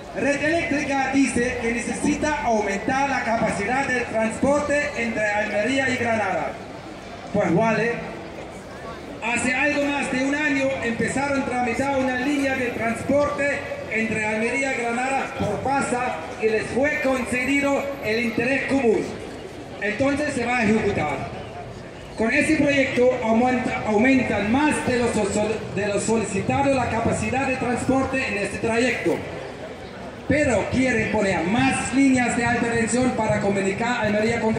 Red Eléctrica dice que necesita aumentar la capacidad del transporte entre Almería y Granada. Pues vale, hace algo más de un año empezaron a tramitar una línea de transporte entre Almería y Granada por PASA y les fue concedido el interés común. Entonces se va a ejecutar. Con ese proyecto aumentan más de lo solicitado la capacidad de transporte en este trayecto. Pero quieren poner más líneas de alta tensión para comunicar Almería con